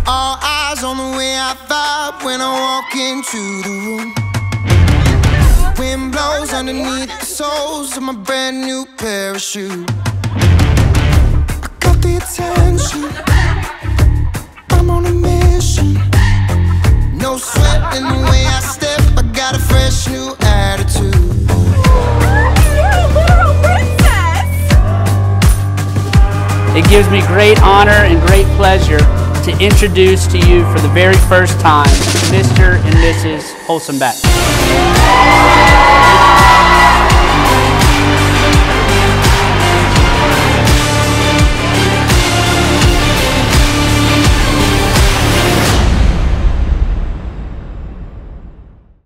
All eyes on the way I vibe when I walk into the room. Wind blows underneath the soles of my brand new pair of shoes. I got the attention, I'm on a mission. No sweat in the way I step, I got a fresh new attitude. It gives me great honor and great pleasure to introduce to you for the very first time Mr. and Mrs. Holzenbeck.